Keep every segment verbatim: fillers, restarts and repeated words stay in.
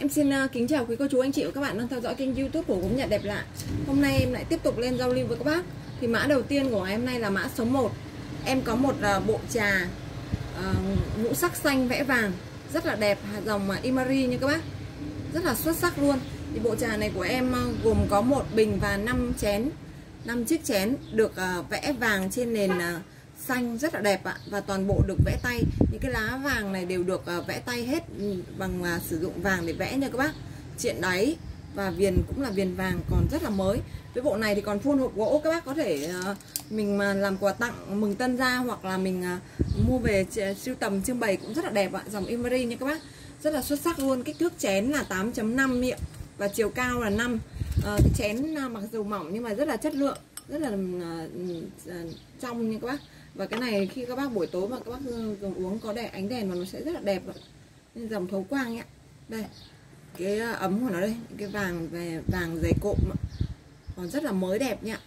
Em xin uh, kính chào quý cô chú anh chị và các bạn đang theo dõi kênh YouTube của Gốm Nhật Đẹp Lạ. Hôm nay em lại tiếp tục lên giao lưu với các bác. Thì mã đầu tiên của ngày hôm nay là mã số một. Em có một uh, bộ trà uh, ngũ sắc xanh vẽ vàng rất là đẹp, dòng uh, Imari như các bác, rất là xuất sắc luôn. Thì bộ trà này của em uh, gồm có một bình và năm chén, năm chiếc chén được uh, vẽ vàng trên nền uh, xanh rất là đẹp ạ. Và toàn bộ được vẽ tay. Những cái lá vàng này đều được uh, vẽ tay hết bằng uh, sử dụng vàng để vẽ nha các bác. Triện đáy và viền cũng là viền vàng còn rất là mới. Với bộ này thì còn full hộp gỗ, các bác có thể uh, mình mà làm quà tặng mừng tân gia, hoặc là mình uh, mua về sưu tầm trưng bày cũng rất là đẹp ạ. Dòng Imari nha các bác, rất là xuất sắc luôn. Kích thước chén là tám chấm năm miệng và chiều cao là năm. uh, Cái chén uh, mặc dù mỏng nhưng mà rất là chất lượng, rất là uh, uh, trong nha các bác. Và cái này khi các bác buổi tối mà các bác dùng uống có đèn ánh đèn mà nó sẽ rất là đẹp. Nên dòng thấu quang nhé. Đây, cái ấm của nó đây, cái vàng về vàng dày cộm còn rất là mới đẹp nhá.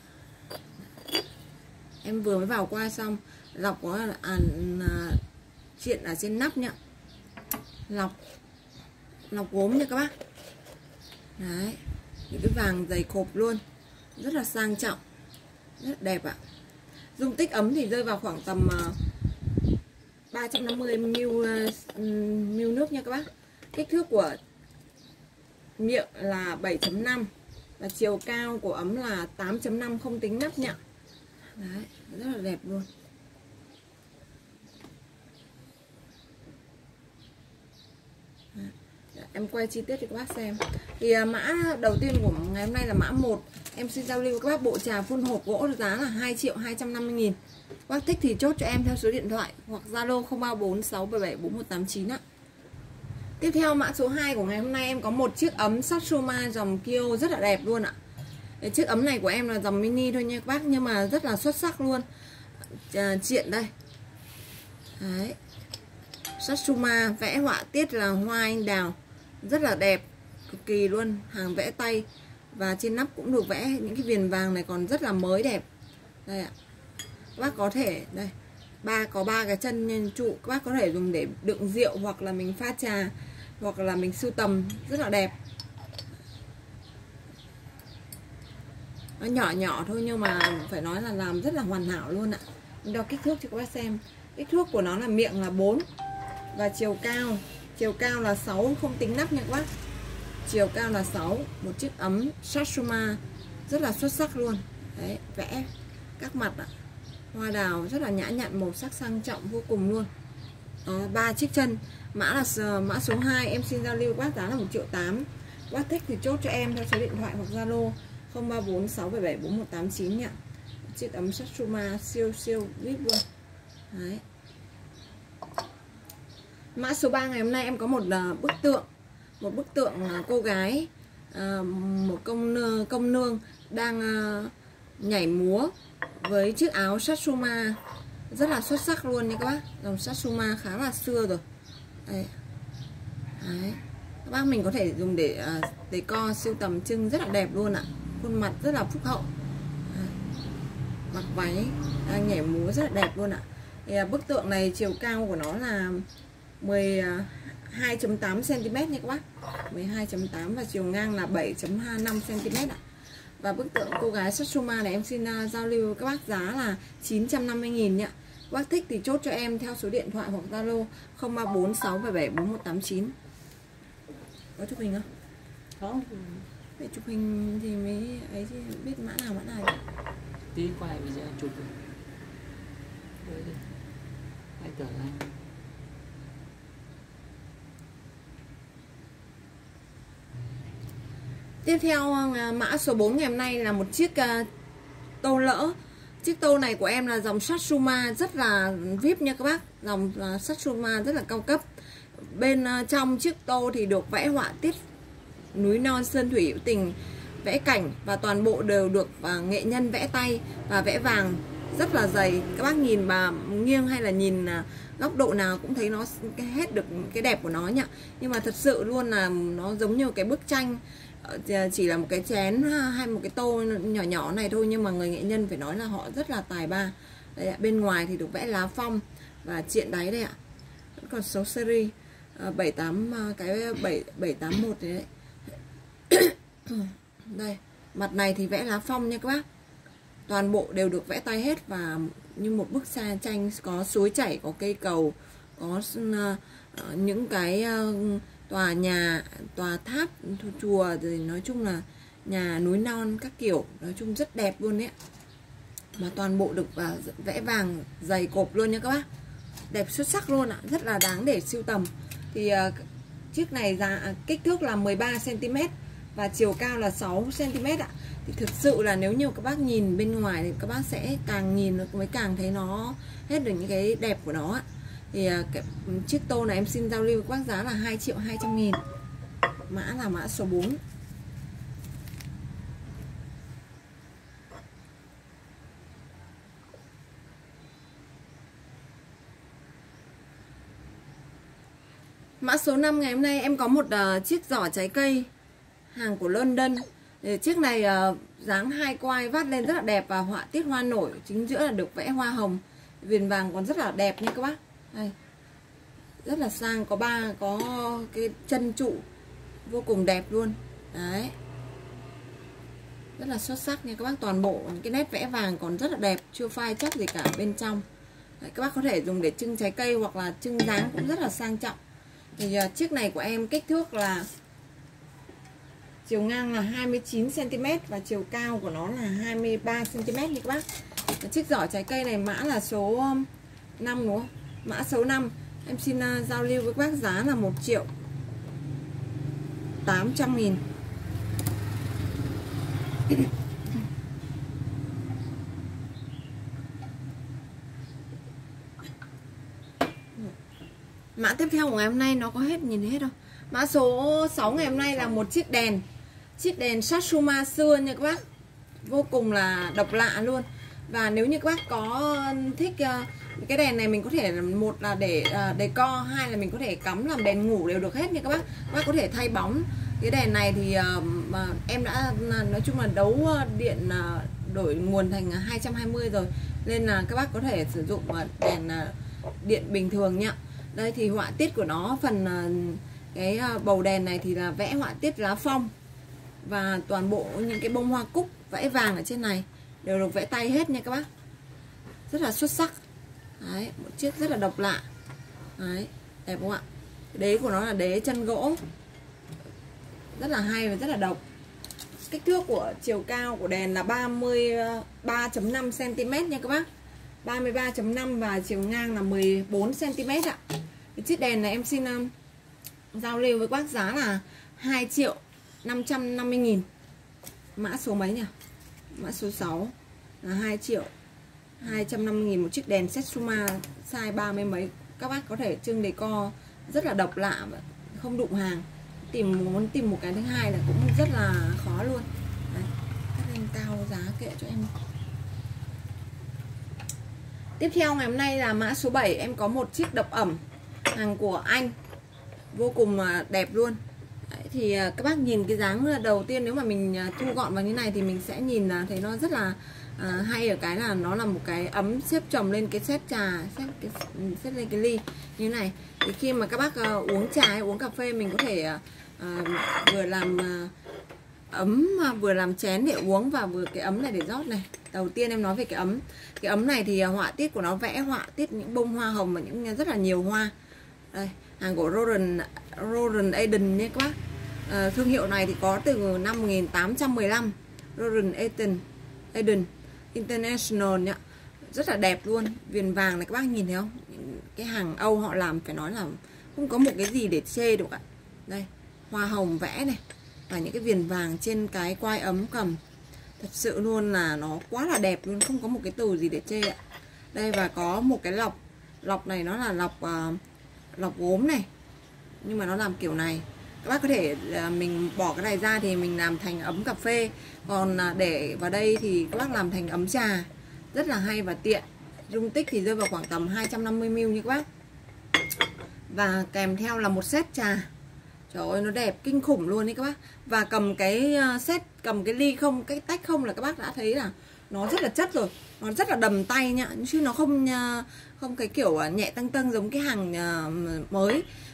Em vừa mới vào qua xong lọc có à, à, chuyện ở trên nắp nhá, lọc lọc gốm nha các bác. Đấy, những cái vàng dày cộp luôn, rất là sang trọng, rất đẹp ạ. Dung tích ấm thì rơi vào khoảng tầm uh, ba trăm năm mươi mi li lít uh, nước nha các bác. Kích thước của miệng là bảy chấm năm và chiều cao của ấm là tám chấm năm, không tính nắp nhá. Đấy, rất là đẹp luôn. Đấy, em quay chi tiết cho các bác xem. Thì uh, mã đầu tiên của ngày hôm nay là mã một. Em xin giao lưu với các bác bộ trà phun hộp gỗ giá là hai triệu hai trăm năm mươi nghìn. Các bác thích thì chốt cho em theo số điện thoại hoặc Zalo không ba bốn sáu bảy bảy bốn một tám chín ạ. Tiếp theo mã số hai của ngày hôm nay em có một chiếc ấm Satsuma dòng Kyo rất là đẹp luôn ạ. Cái chiếc ấm này của em là dòng mini thôi nha các bác, nhưng mà rất là xuất sắc luôn. À, triện đây. Đấy. Satsuma vẽ họa tiết là hoa anh đào, rất là đẹp, cực kỳ luôn, hàng vẽ tay. Và trên nắp cũng được vẽ những cái viền vàng này còn rất là mới đẹp. Đây ạ. Các bác có thể đây, ba có ba cái chân nhân trụ, các bác có thể dùng để đựng rượu hoặc là mình pha trà hoặc là mình sưu tầm, rất là đẹp. Nó nhỏ nhỏ thôi nhưng mà phải nói là làm rất là hoàn hảo luôn ạ. Đo kích thước cho các bác xem. Kích thước của nó là miệng là bốn và chiều cao, chiều cao là sáu, không tính nắp nha các bác. Chiều cao là sáu, một chiếc ấm Satsuma rất là xuất sắc luôn. Đấy, vẽ các mặt ạ. Hoa đào rất là nhã nhặn, màu sắc sang trọng vô cùng luôn. Đó, ba chiếc chân. Mã là mã số hai, em xin giao lưu bác giá là một triệu tám. Bác thích thì chốt cho em theo số điện thoại hoặc Zalo không ba bốn sáu bảy bảy bốn một tám chín nhá. Chiếc ấm Satsuma siêu siêu vip luôn. Đấy. Mã số ba ngày hôm nay em có một uh, bức tượng, một bức tượng uh, cô gái, uh, một công nương, công nương đang uh, nhảy múa với chiếc áo Satsuma rất là xuất sắc luôn nha các bác. Dòng Satsuma khá là xưa rồi. Đây. Đấy. Các bác mình có thể dùng để uh, decor sưu tầm trưng rất là đẹp luôn ạ. Khuôn mặt rất là phúc hậu. Đấy. Mặc váy đang nhảy múa rất là đẹp luôn ạ. Thì, uh, bức tượng này chiều cao của nó là mười hai chấm tám xăng-ti-mét nha các bác. mười hai chấm tám và chiều ngang là bảy chấm năm xăng-ti-mét ạ. Và bức tượng cô gái Satsuma này em xin uh, giao lưu với các bác giá là chín trăm năm mươi nghìn nhá. Các bác thích thì chốt cho em theo số điện thoại hoặc Zalo không ba bốn sáu bảy bảy bốn một tám chín. Có chụp hình không? Không. Để chụp hình thì mới ấy chứ biết mã nào mã nào. Tí quay bây giờ chụp. Hai tờ này. Tiếp theo mã số bốn ngày hôm nay là một chiếc uh, tô lỡ. Chiếc tô này của em là dòng Satsuma rất là vip nha các bác. Dòng uh, Satsuma rất là cao cấp. Bên uh, trong chiếc tô thì được vẽ họa tiết núi non sơn thủy hữu tình, vẽ cảnh và toàn bộ đều được uh, nghệ nhân vẽ tay và vẽ vàng rất là dày. Các bác nhìn mà nghiêng hay là nhìn uh, góc độ nào cũng thấy nó hết được cái đẹp của nó nhá. Nhưng mà thật sự luôn là nó giống như cái bức tranh, chỉ là một cái chén hay một cái tô nhỏ nhỏ này thôi, nhưng mà người nghệ nhân phải nói là họ rất là tài ba. Đây ạ, bên ngoài thì được vẽ lá phong và triện đáy đây ạ. Vẫn còn số series. bảy tám cái bảy bảy tám một đấy. Đây, mặt này thì vẽ lá phong nha các bác. Toàn bộ đều được vẽ tay hết và như một bức xa tranh, có suối chảy, có cây cầu, có uh, những cái uh, tòa nhà, tòa tháp, chùa, rồi nói chung là nhà núi non các kiểu, nói chung rất đẹp luôn đấy. Mà toàn bộ được uh, vẽ vàng dày cộp luôn nha các bác. Đẹp xuất sắc luôn ạ, rất là đáng để sưu tầm. Thì uh, chiếc này giá kích thước là mười ba xăng ti mét và chiều cao là sáu xăng ti mét ạ. Thì thực sự là nếu như các bác nhìn bên ngoài thì các bác sẽ càng nhìn mới càng thấy nó hết được những cái đẹp của nó ạ. Thì cái, chiếc tô này em xin giao lưu với các bác giá là hai triệu hai trăm nghìn. Mã là mã số bốn. Mã số năm ngày hôm nay em có một uh, chiếc giỏ trái cây hàng của London. Thì chiếc này uh, dáng hai quai vát lên rất là đẹp và họa tiết hoa nổi, chính giữa là được vẽ hoa hồng, viền vàng còn rất là đẹp nha các bác. Đây, rất là sang, có ba có cái chân trụ vô cùng đẹp luôn đấy, rất là xuất sắc nha các bác. Toàn bộ cái nét vẽ vàng còn rất là đẹp, chưa phai chắc gì cả bên trong đấy, các bác có thể dùng để trưng trái cây hoặc là trưng dáng cũng rất là sang trọng. Thì uh, chiếc này của em kích thước là chiều ngang là hai mươi chín xăng ti mét và chiều cao của nó là hai mươi ba xăng ti mét nha các bác. Và chiếc giỏ trái cây này mã là số năm đúng không? Mã số năm. Em xin uh, giao lưu với các bác giá là một triệu tám trăm nghìn. Mã tiếp theo của ngày hôm nay nó có hết, nhìn hết không? Mã số sáu ngày hôm nay là một chiếc đèn. Chiếc đèn Satsuma xưa nha các bác. Vô cùng là độc lạ luôn. Và nếu như các bác có thích uh, cái đèn này, mình có thể một là để uh, decor, hai là mình có thể cắm làm đèn ngủ đều được hết nha các bác. Các bác có thể thay bóng. Cái đèn này thì uh, mà em đã nói chung là đấu điện uh, đổi nguồn thành hai trăm hai mươi rồi, nên là các bác có thể sử dụng uh, đèn uh, điện bình thường nhá. Đây thì họa tiết của nó, phần uh, cái uh, bầu đèn này thì là vẽ họa tiết lá phong và toàn bộ những cái bông hoa cúc vẽ vàng ở trên này đều được vẽ tay hết nha các bác, rất là xuất sắc đấy. Một chiếc rất là độc lạ đấy, đẹp không ạ? Đế của nó là đế chân gỗ, rất là hay và rất là độc. Kích thước của chiều cao của đèn là ba mươi ba phẩy năm xăng ti mét nha các bác, ba mươi ba phẩy năm và chiều ngang là mười bốn xăng ti mét ạ. Cái chiếc đèn này em xin um, giao lưu với các bác giá là hai triệu năm trăm năm mươi nghìn. Mã số mấy nhỉ? Mã số sáu là hai triệu hai trăm năm mươi nghìn. Một chiếc đèn Satsuma size ba mươi mấy. Các bác có thể trưng decor rất là độc lạ và không đụng hàng. Tìm muốn tìm một cái thứ hai là cũng rất là khó luôn. Đấy, cắt lên cao giá kệ cho em. Tiếp theo ngày hôm nay là mã số bảy. Em có một chiếc độc ẩm hàng của Anh, vô cùng đẹp luôn. Đấy, thì các bác nhìn cái dáng đầu tiên, nếu mà mình thu gọn vào như này thì mình sẽ nhìn là thấy nó rất là à, hay ở cái là nó là một cái ấm xếp chồng lên cái xếp trà, xếp, cái, xếp lên cái ly như này. Thì khi mà các bác uh, uống trà hay uống cà phê, mình có thể uh, vừa làm uh, ấm, uh, vừa làm chén để uống và vừa cái ấm này để rót này. Đầu tiên em nói về cái ấm. Cái ấm này thì uh, họa tiết của nó vẽ họa tiết những bông hoa hồng và những rất là nhiều hoa. Đây, hàng của Roland Roland Eden nhé các bác. À, thương hiệu này thì có từ năm một nghìn tám trăm mười lăm. Roland Eden Eden International nhá. Rất là đẹp luôn. Viền vàng này các bác nhìn thấy không? Cái hàng Âu họ làm phải nói là không có một cái gì để chê được ạ. Đây, hoa hồng vẽ này và những cái viền vàng trên cái quai ấm cầm. Thật sự luôn là nó quá là đẹp luôn, không có một cái từ gì để chê ạ. Đây, và có một cái lọc. Lọc này nó là lọc uh, lọc gốm này, nhưng mà nó làm kiểu này. Các bác có thể uh, mình bỏ cái này ra thì mình làm thành ấm cà phê, còn uh, để vào đây thì các bác làm thành ấm trà. Rất là hay và tiện. Dung tích thì rơi vào khoảng tầm hai trăm năm mươi mi li lít như các bác. Và kèm theo là một set trà. Trời ơi, nó đẹp kinh khủng luôn đấy các bác. Và cầm cái set, cầm cái ly không, cái tách không là các bác đã thấy là nó rất là chất rồi. Nó rất là đầm tay nhá, chứ nó không không cái kiểu nhẹ tâng tâng giống cái hàng mới.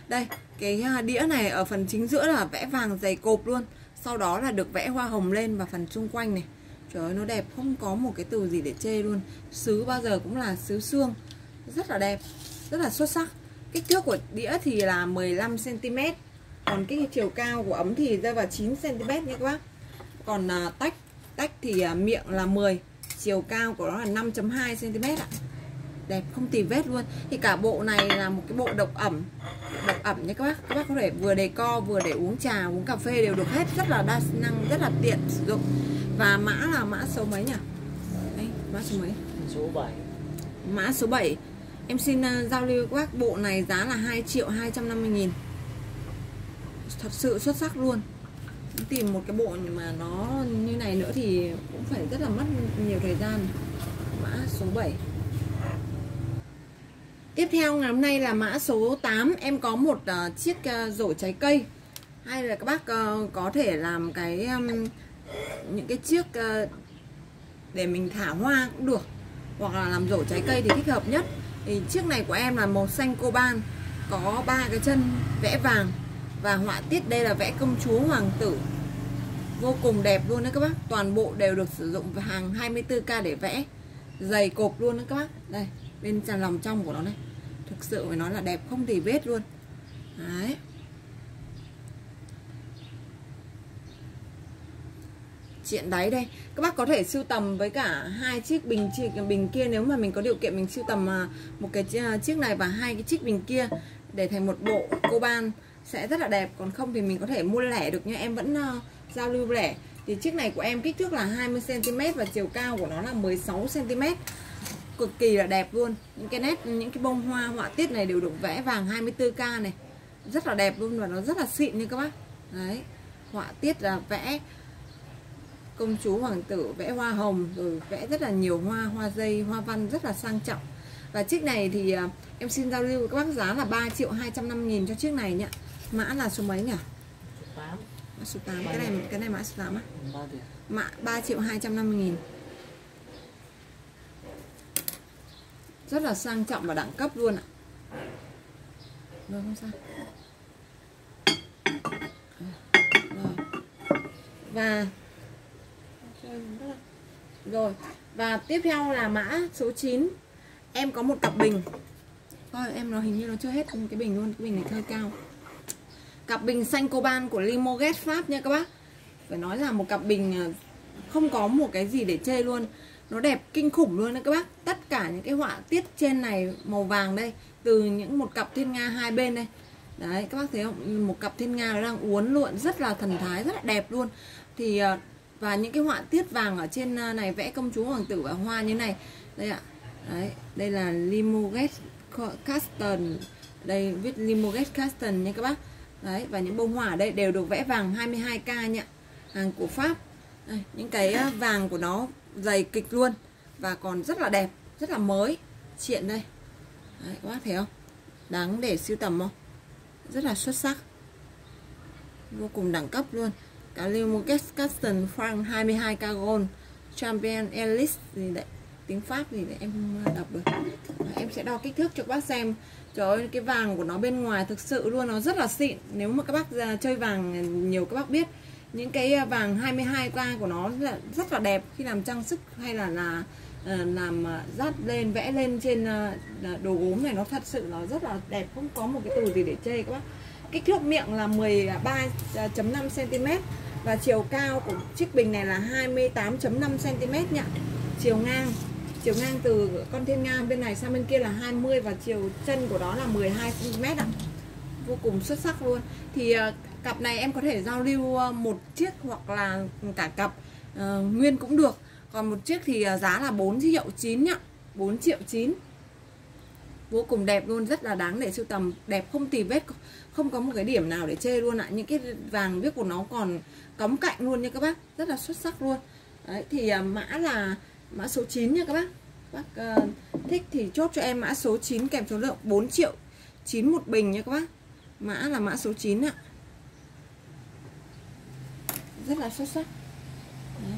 Đây, cái đĩa này ở phần chính giữa là vẽ vàng dày cộp luôn. Sau đó là được vẽ hoa hồng lên và phần xung quanh này. Trời ơi, nó đẹp, không có một cái từ gì để chê luôn. Sứ bao giờ cũng là sứ xương. Rất là đẹp, rất là xuất sắc. Kích thước của đĩa thì là mười lăm xăng ti mét. Còn cái chiều cao của ấm thì rơi vào chín xăng ti mét nha các bác. Còn à, tách tách thì à, miệng là mười, chiều cao của nó là năm chấm hai xăng ti mét ạ. Đẹp không tì vết luôn. Thì cả bộ này là một cái bộ độc ẩm. Độc ẩm nha các bác. Các bác có thể vừa decor, vừa để uống trà, uống cà phê đều được hết. Rất là đa năng, rất là tiện sử dụng. Và mã là mã số mấy nhỉ? Đây, mã số mấy? Số bảy. Mã số bảy. Em xin uh, giao lưu các bác. Bộ này giá là hai triệu hai trăm năm mươi nghìn. Thật sự xuất sắc luôn. Tìm một cái bộ mà nó như này nữa thì cũng phải rất là mất nhiều thời gian. Mã số bảy. Tiếp theo ngày hôm nay là mã số tám. Em có một uh, chiếc uh, rổ trái cây. Hay là các bác uh, có thể làm cái um, những cái chiếc uh, để mình thả hoa cũng được, hoặc là làm rổ trái cây thì thích hợp nhất. Thì chiếc này của em là màu xanh coban, có ba cái chân vẽ vàng và họa tiết đây là vẽ công chúa hoàng tử. Vô cùng đẹp luôn đấy các bác. Toàn bộ đều được sử dụng hàng hai mươi tư ca để vẽ. Dày cộp luôn đấy các bác. Đây, bên tràn lòng trong của nó này. Thực sự phải nói là đẹp không tì vết luôn. Đấy. Chuyện đáy đây. Các bác có thể sưu tầm với cả hai chiếc bình bình kia, nếu mà mình có điều kiện mình sưu tầm một cái chiếc này và hai cái chiếc bình kia để thành một bộ coban sẽ rất là đẹp. Còn không thì mình có thể mua lẻ được, nhưng em vẫn uh, giao lưu lẻ. Thì chiếc này của em kích thước là hai mươi xăng ti mét và chiều cao của nó là mười sáu xăng ti mét. Cực kỳ là đẹp luôn. Những cái nét, những cái bông hoa họa tiết này đều được vẽ vàng hai mươi tư ca này. Rất là đẹp luôn và nó rất là xịn nha các bác. Đấy. Họa tiết là vẽ công chúa hoàng tử, vẽ hoa hồng, rồi vẽ rất là nhiều hoa, hoa dây, hoa văn rất là sang trọng. Và chiếc này thì uh, em xin giao lưu với các bác giá là ba triệu hai trăm năm mươi nghìn cho chiếc này nhá. Mã là số mấy nhỉ? Số tám. Mã số tám. Cái này cái này mã số tám á. ba triệu. Mã ba triệu hai trăm năm mươi nghìn. Rất là sang trọng và đẳng cấp luôn ạ. Rồi không sao. Rồi. Và Rồi. Và tiếp theo là mã số chín. Em có một cặp bình. Thôi em nó hình như nó chưa hết cái bình luôn. Cái bình này hơi cao. Cặp bình xanh coban của Limoges Pháp nha các bác. Phải nói là một cặp bình không có một cái gì để chê luôn. Nó đẹp kinh khủng luôn đấy các bác. Tất cả những cái họa tiết trên này màu vàng đây, từ những một cặp thiên nga hai bên đây. Đấy các bác thấy không? Một cặp thiên nga nó đang uốn lượn rất là thần thái, rất là đẹp luôn. Thì và những cái họa tiết vàng ở trên này vẽ công chúa hoàng tử và hoa như này. Đây ạ. Đấy, đây là Limoges Custom. Đây viết Limoges Custom nha các bác. Đấy, và những bông hoa ở đây đều được vẽ vàng hai mươi hai ca nhá. Hàng của Pháp. Đây, những cái vàng của nó dày kịch luôn và còn rất là đẹp, rất là mới. Chuyện đây. Đấy, các bác thấy không? Đáng để sưu tầm không? Rất là xuất sắc. Vô cùng đẳng cấp luôn. Cả Limoges Custom franc hai mươi hai ca gold Champion Elite gì đấy, tiếng Pháp gì để em không đọc được. Em sẽ đo kích thước cho các bác xem. Trời ơi, cái vàng của nó bên ngoài thực sự luôn, nó rất là xịn. Nếu mà các bác chơi vàng nhiều các bác biết, những cái vàng hai mươi hai ca của nó là rất là đẹp khi làm trang sức hay là là làm dát lên, vẽ lên trên đồ gốm này, nó thật sự nó rất là đẹp, không có một cái từ gì để chê các bác. Kích thước miệng là mười ba chấm năm xăng ti mét và chiều cao của chiếc bình này là hai mươi tám chấm năm xăng ti mét nhá. Chiều ngang, chiều ngang từ con thiên nga bên này sang bên kia là hai mươi và chiều chân của đó là mười hai xăng ti mét ạ. Vô cùng xuất sắc luôn. Thì uh, cặp này em có thể giao lưu uh, một chiếc hoặc là cả cặp uh, nguyên cũng được. Còn một chiếc thì uh, giá là bốn triệu chín nhá. bốn triệu chín. Vô cùng đẹp luôn, rất là đáng để sưu tầm, đẹp không tì vết, không có một cái điểm nào để chê luôn ạ. Những cái vàng viết của nó còn cắm cạnh luôn nha các bác, rất là xuất sắc luôn. Đấy, thì uh, mã là mã số chín nha các bác. Bác uh, thích thì chốt cho em mã số chín kèm số lượng bốn triệu chín một bình nha các bác. Mã là mã số chín ạ. Rất là xuất sắc. Đấy.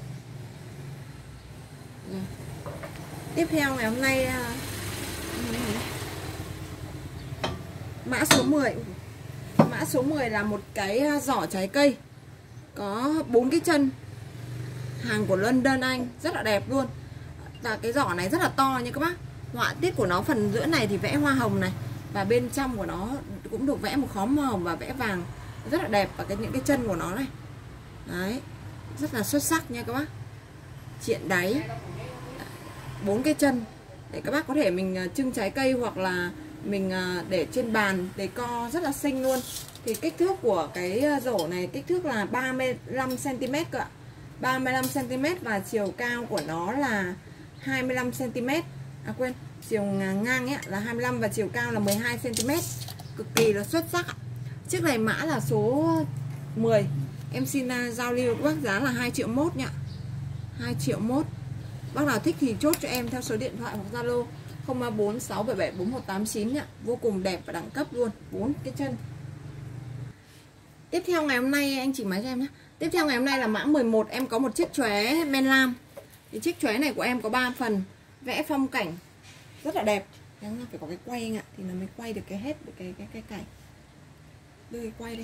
Rồi. Tiếp theo ngày hôm nay Mã số mười. Mã số mười là một cái giỏ trái cây có bốn cái chân, hàng của London Anh, rất là đẹp luôn. Và cái giỏ này rất là to nha các bác. Họa tiết của nó phần giữa này thì vẽ hoa hồng này, và bên trong của nó cũng được vẽ một khóm hoa hồng và vẽ vàng, rất là đẹp. Và cái những cái chân của nó này, đấy, rất là xuất sắc nha các bác. Triện đáy, bốn cái chân để các bác có thể mình trưng trái cây hoặc là mình để trên bàn để co, rất là xinh luôn. Thì kích thước của cái rổ này kích thước là ba mươi lăm xăng ti mét cơ ạ, ba mươi lăm xăng ti mét, và chiều cao của nó là hai mươi lăm xăng ti mét. À quên, chiều ngang ấy là hai mươi lăm và chiều cao là mười hai xăng ti mét, cực kỳ là xuất sắc ạ. Chiếc này mã là số mười. Em xin giao lưu các bác giá là hai triệu mốt nhá, hai triệu mốt. Bác nào thích thì chốt cho em theo số điện thoại hoặc Zalo không ba bốn sáu bảy bảy bốn một tám chín nhá. Vô cùng đẹp và đẳng cấp luôn, bốn cái chân. Tiếp theo ngày hôm nay anh chị máy cho em nhé. Tiếp theo ngày hôm nay là mã mười một, em có một chiếc chóe men lam. Thì chiếc chóe này của em có ba phần, vẽ phong cảnh rất là đẹp. Đáng phải có cái quay anh ạ, thì nó mới quay được cái hết được cái cái cái cảnh. Đưa cái quay đi.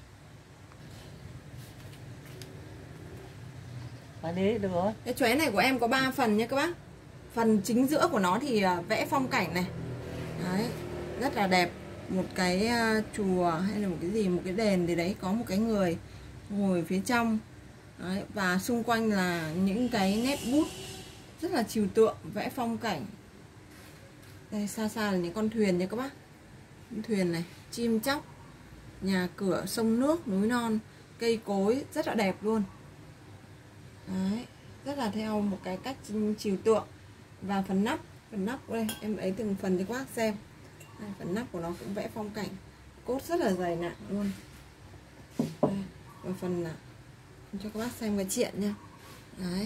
Phải đi được rồi. Cái chóe này của em có ba phần nha các bác. Phần chính giữa của nó thì vẽ phong cảnh này. Đấy, rất là đẹp. Một cái chùa hay là một cái gì, một cái đền thì đấy, có một cái người ngồi phía trong. Đấy, và xung quanh là những cái nét bút rất là trừu tượng, vẽ phong cảnh. Đây xa xa là những con thuyền nha các bác. Những thuyền này, chim chóc, nhà cửa, sông nước, núi non, cây cối, rất là đẹp luôn. Đấy, rất là theo một cái cách trừu tượng. Và phần nắp, phần nắp đây em ấy từng phần cho các bác xem. Đây, phần nắp của nó cũng vẽ phong cảnh, cốt rất là dày nặng luôn. Đây, và phần là cho các bác xem cái triện nha. Đấy,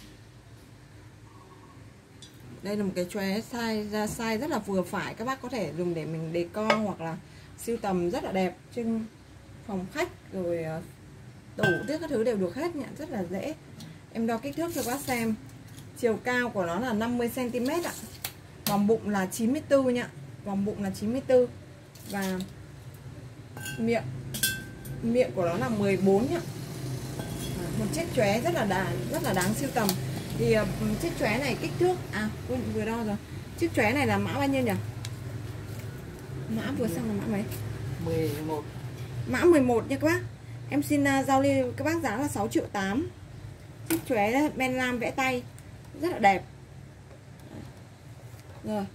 đây là một cái chóe size ra size rất là vừa phải, các bác có thể dùng để mình decor hoặc là sưu tầm, rất là đẹp, trưng phòng khách rồi tủ tiếc các thứ đều được hết nhỉ, rất là dễ. Em đo kích thước cho các bác xem. Chiều cao của nó là năm mươi xăng ti mét ạ. Vòng bụng là chín mươi tư nhá. Vòng bụng là chín mươi tư. Và miệng miệng của nó là mười bốn nhá. Một chiếc chóe rất là đáng, rất là đáng sưu tầm. Thì uh, chiếc chóe này kích thước à vừa, vừa đo rồi. Chiếc chóe này là mã bao nhiêu nhỉ? Mã vừa xong là mã mấy? mười một. Mã mười một nha các bác. Em xin uh, giao lưu các bác giá là sáu triệu tám. Chiếc chóe men lam vẽ tay rất là đẹp. Rồi.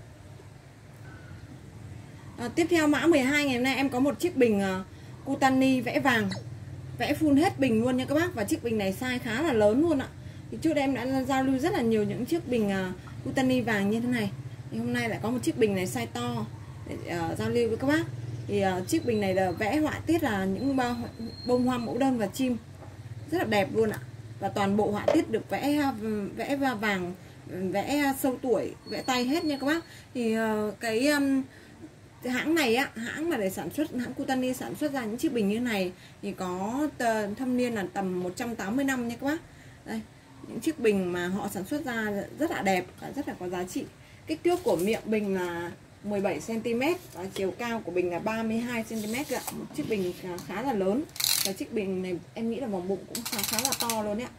À, tiếp theo mã mười hai ngày hôm nay em có một chiếc bình uh, Kutani vẽ vàng, vẽ full hết bình luôn nha các bác. Và chiếc bình này size khá là lớn luôn ạ. Thì trước đây em đã giao lưu rất là nhiều những chiếc bình uh, Kutani vàng như thế này. Thì hôm nay lại có một chiếc bình này size to để uh, giao lưu với các bác. Thì uh, chiếc bình này là vẽ họa tiết là những bông hoa mẫu đơn và chim, rất là đẹp luôn ạ. Và toàn bộ họa tiết được vẽ vẽ vàng, vẽ sâu tuổi, vẽ tay hết nha các bác. Thì uh, cái um, hãng này á, hãng mà để sản xuất, hãng Kutani sản xuất ra những chiếc bình như này thì có thâm niên là tầm một trăm tám mươi năm nha các bác. Đây, những chiếc bình mà họ sản xuất ra rất là đẹp và rất là có giá trị. Kích thước của miệng bình là mười bảy xăng ti mét và chiều cao của bình là ba mươi hai xăng ti mét ạ. Một chiếc bình khá là lớn. Và chiếc bình này em nghĩ là vòng bụng cũng khá, khá là to luôn đấy ạ.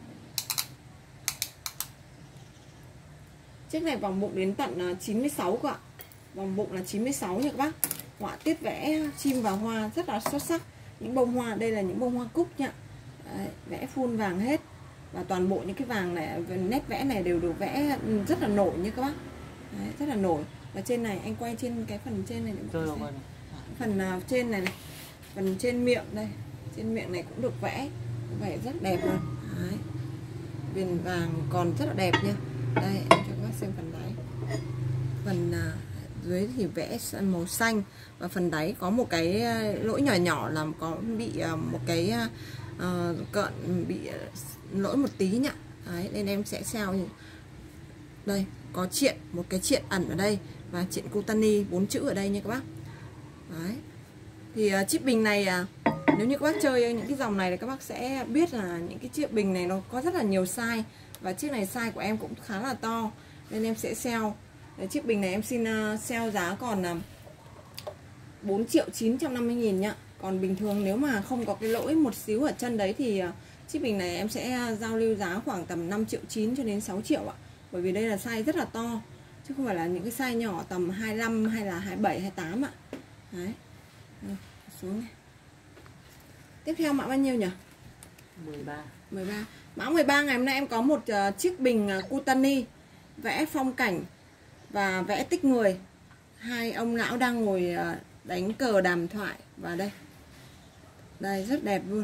Chiếc này vòng bụng đến tận chín mươi sáu cơ ạ. Vòng bụng là chín mươi sáu nha các bác. Họa tiết vẽ chim và hoa rất là xuất sắc. Những bông hoa, đây là những bông hoa cúc nha. Đấy, vẽ full vàng hết. Và toàn bộ những cái vàng này, nét vẽ này đều được vẽ rất là nổi nha các bác. Đấy, rất là nổi. Và trên này anh quay trên cái phần trên này để Rồi, rồi. Phần uh, trên này, này phần trên miệng đây, trên miệng này cũng được vẽ, vẽ rất đẹp luôn. Đấy, viền vàng còn rất là đẹp nha. Đây em cho các bác xem phần đáy. Phần uh, dưới thì vẽ màu xanh và phần đáy có một cái lỗi nhỏ nhỏ là có bị uh, một cái uh, cận bị uh, lỗi một tí nhá. Đấy, nên em sẽ sao như đây, có triện, một cái triện ẩn ở đây và triện Kutani bốn chữ ở đây nha các bác. Đấy. Thì uh, chiếc bình này uh, nếu như các bác chơi những cái dòng này thì các bác sẽ biết là những cái chiếc bình này nó có rất là nhiều size. Và chiếc này size của em cũng khá là to nên em sẽ sale. Đấy, chiếc bình này em xin uh, sale giá còn uh, bốn triệu chín trăm năm mươi nghìn nhá. Còn bình thường nếu mà không có cái lỗi một xíu ở chân đấy thì chiếc bình này em sẽ giao lưu giá khoảng tầm năm triệu chín cho đến sáu triệu ạ. Bởi vì đây là size rất là to, chứ không phải là những cái size nhỏ tầm hai mươi lăm hay là hai mươi bảy, hai mươi tám ạ. Đấy. Rồi, xuống này. Tiếp theo mã bao nhiêu nhỉ? mười ba. mười ba. Mã mười ba ngày hôm nay em có một uh, chiếc bình uh, Kutani vẽ phong cảnh và vẽ tích người. Hai ông lão đang ngồi uh, đánh cờ đàm thoại và đây. Đây rất đẹp luôn.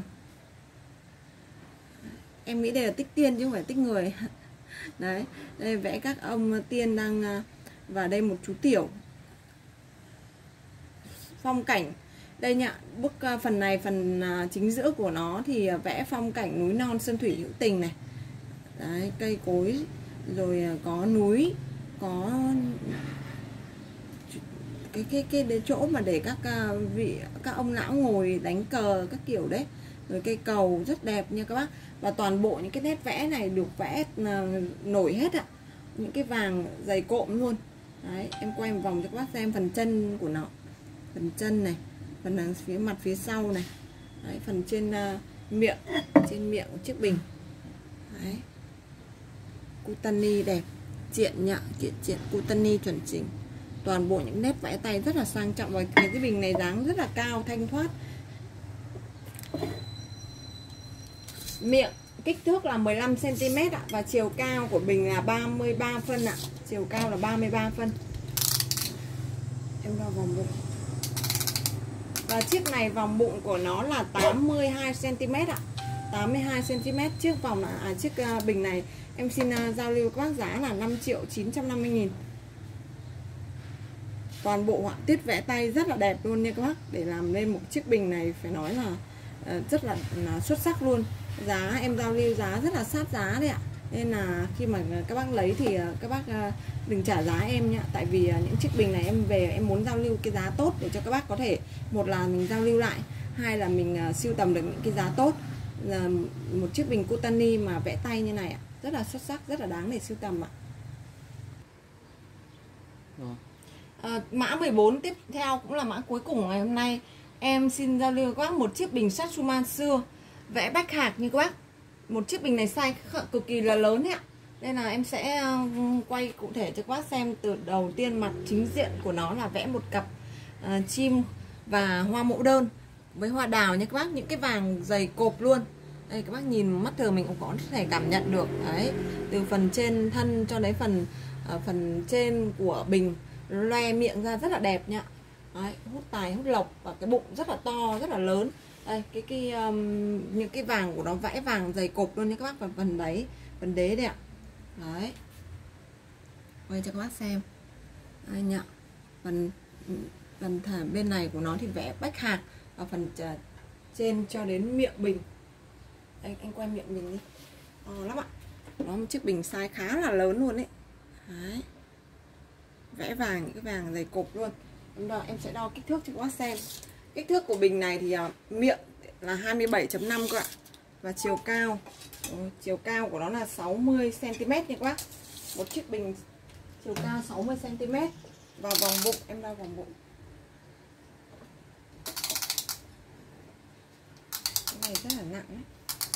Em nghĩ đây là tích tiên chứ không phải tích người. Đấy, đây vẽ các ông tiên đang uh, và đây một chú tiểu. Phong cảnh. Đây nhá, bức uh, phần này phần uh, chính giữa của nó thì uh, vẽ phong cảnh núi non sơn thủy hữu tình này. Đấy, cây cối rồi uh, có núi, có cái cái cái, cái chỗ mà để các uh, vị các ông lão ngồi đánh cờ các kiểu đấy. Rồi cây cầu rất đẹp nha các bác. Và toàn bộ những cái nét vẽ này được vẽ uh, nổi hết ạ. Những cái vàng dày cộm luôn. Đấy, em quay một vòng cho các bác xem phần chân của nó. Phần chân này, phần đằng phía mặt phía sau này. Đấy, phần trên uh, miệng, trên miệng của chiếc bình. Đấy. Kutani đẹp, triện nhạ, triện triện Kutani chuẩn chỉnh. Toàn bộ những nét vẽ tay rất là sang trọng và cái bình này dáng rất là cao, thanh thoát. Miệng kích thước là mười lăm xăng ti mét ạ và chiều cao của bình là ba mươi ba phân ạ. Chiều cao là ba mươi ba phân. Em đo vòng bụng. Và chiếc này vòng bụng của nó là tám mươi hai xăng ti mét ạ. tám mươi hai xăng ti mét. Chiếc vòng là à, chiếc uh, bình này em xin uh, giao lưu các bác giá là năm triệu chín trăm năm mươi nghìn. Toàn bộ họa tiết vẽ tay rất là đẹp luôn nha các bác. Để làm nên một chiếc bình này phải nói là uh, rất là, là xuất sắc luôn. Giá em giao lưu giá rất là sát giá đấy ạ. Nên là khi mà các bác lấy thì uh, các bác uh, đừng trả giá em nhá. Tại vì uh, những chiếc bình này em về em muốn giao lưu cái giá tốt để cho các bác có thể, một là mình giao lưu lại, hai là mình uh, sưu tầm được những cái giá tốt. Là một chiếc bình Kutani mà vẽ tay như này ạ, rất là xuất sắc, rất là đáng để sưu tầm ạ. À, mã mười bốn tiếp theo cũng là mã cuối cùng ngày hôm nay. Em xin giao lưu các bác một chiếc bình Satsuma xưa vẽ bách hạc như các bác. Một chiếc bình này size cực kỳ là lớn ấy ạ. Nên là em sẽ quay cụ thể cho các bác xem. Từ đầu tiên mặt chính diện của nó là vẽ một cặp uh, chim và hoa mẫu đơn với hoa đào nha các bác. Những cái vàng dày cộp luôn. Đây các bác nhìn mắt thường mình cũng có thể cảm nhận được. Đấy, từ phần trên thân cho đến phần uh, phần trên của bình loe miệng ra rất là đẹp nha. Đấy, hút tài hút lộc và cái bụng rất là to, rất là lớn. Đây, cái cái um, những cái vàng của nó vẽ vàng dày cộp luôn nha các bác. Và phần đấy, phần đế đây ạ. Đấy, quay cho các bác xem. Đây nhá. Phần phần thả bên này của nó thì vẽ bách hạc. Và phần uh, trên cho đến miệng bình. Đây, anh quay miệng bình đi. To lắm ạ. Nó một chiếc bình size khá là lớn luôn đấy. Đấy, vẽ vàng, những cái vàng dày cộp luôn. Em, đo, em sẽ đo kích thước cho các bác xem. Kích thước của bình này thì uh, miệng là hai mươi bảy chấm năm cơ ạ. Và chiều cao ừ, chiều cao của nó là sáu mươi xăng ti mét nha các bác. Một chiếc bình chiều cao sáu mươi xăng ti mét. Và vòng bụng, em đo vòng bụng. Cái này rất là nặng đấy.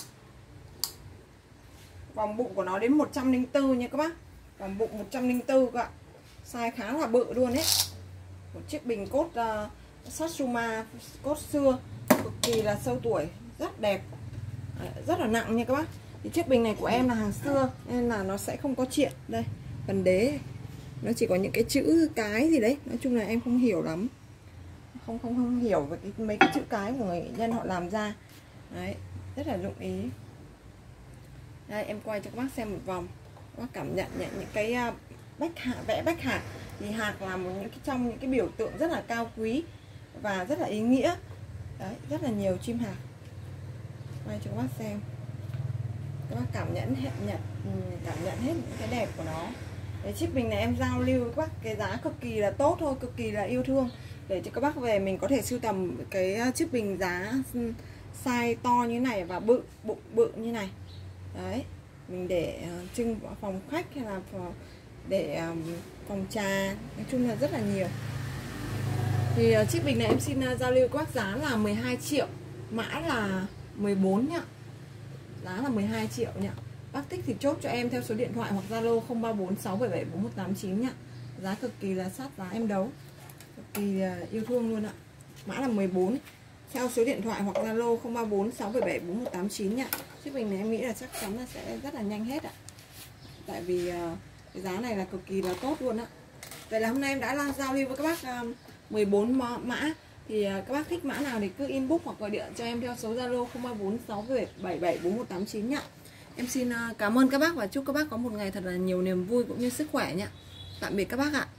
Vòng bụng của nó đến một trăm lẻ bốn nha các bác. Vòng bụng một trăm lẻ bốn cơ ạ. Size khá là bự luôn đấy. Một chiếc bình cốt uh, Satsuma cốt xưa, cực kỳ là sâu tuổi, rất đẹp, rất là nặng nha các bác. Thì chiếc bình này của em là hàng xưa nên là nó sẽ không có triện. Đây, phần đế nó chỉ có những cái chữ cái gì đấy, nói chung là em không hiểu lắm, không không không hiểu về cái, mấy cái chữ cái của người nghệ nhân họ làm ra. Đấy, rất là dụng ý. Đây, em quay cho các bác xem một vòng, các bác cảm nhận nhận những cái uh, bách hạc, vẽ bách hạc. Thì hạc là một những cái trong những cái biểu tượng rất là cao quý và rất là ý nghĩa. Đấy, rất là nhiều chim hạc. Quay cho các bác xem. Các bác cảm nhận hết nhận cảm nhận hết những cái đẹp của nó. Đấy, chiếc bình này em giao lưu với các bác cái giá cực kỳ là tốt thôi, cực kỳ là yêu thương, để cho các bác về mình có thể sưu tầm cái chiếc bình giá size to như này và bự, bụng bự như này. Đấy, mình để uh, trưng phòng khách hay là phòng, để um, phòng trà, nói chung là rất là nhiều. Thì uh, chiếc bình này em xin uh, giao lưu các bác giá là mười hai triệu, mã là mười bốn nhá. Giá là mười hai triệu nhá. Bác thích thì chốt cho em theo số điện thoại hoặc Zalo không ba bốn sáu bảy bảy bốn một tám chín nhá. Giá cực kỳ là sát giá em đấu, cực kỳ uh, yêu thương luôn ạ. Mã là mười bốn, theo số điện thoại hoặc Zalo không ba bốn sáu bảy bảy bốn một tám chín nhá. Chiếc bình này em nghĩ là chắc chắn là sẽ rất là nhanh hết ạ. Tại vì uh, cái giá này là cực kỳ là tốt luôn á. Vậy là hôm nay em đã giao lưu với các bác uh, mười bốn mã. Thì uh, các bác thích mã nào thì cứ inbox hoặc gọi điện cho em theo số Zalo không ba bốn sáu bảy bảy bốn một tám chín nhá. Em xin uh, cảm ơn các bác và chúc các bác có một ngày thật là nhiều niềm vui cũng như sức khỏe nhá. Tạm biệt các bác ạ.